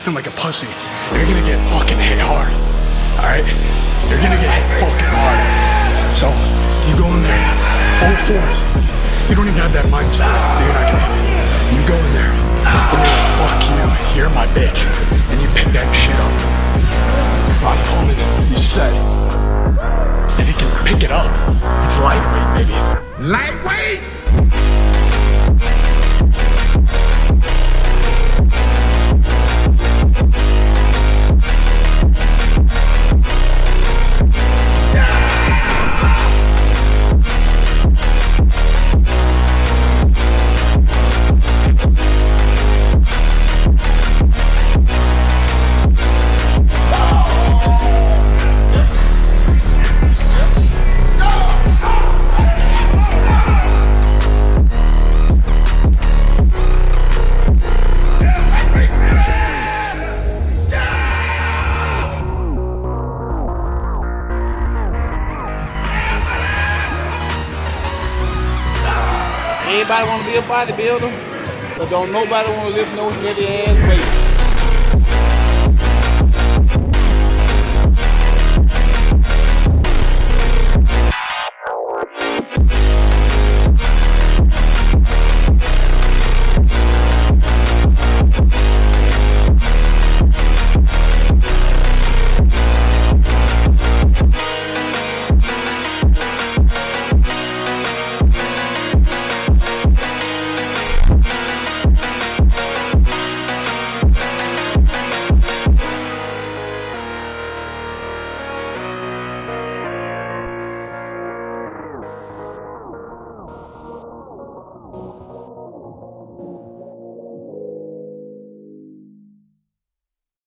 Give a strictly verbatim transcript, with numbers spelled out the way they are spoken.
acting like a pussy, you're gonna get fucking hit hard. Alright? You're gonna get hit fucking hard. So, you go in there, full force. You don't even have that mindset that you're not gonna hit it. You go in there, and you're like, fuck you, you're my bitch. And you pick that shit up. Ronnie Coleman, you said, if you can pick it up, it's lightweight, baby. Lightweight? Everybody want to be a bodybuilder, but don't nobody want to lift no heavy ass weight.